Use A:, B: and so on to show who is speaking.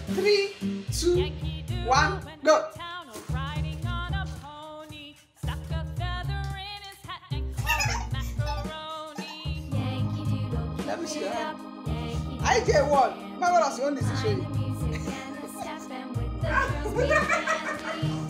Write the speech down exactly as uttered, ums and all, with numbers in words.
A: Three, two, one, go. Let me see your hand. I get one. My brother's the only decision.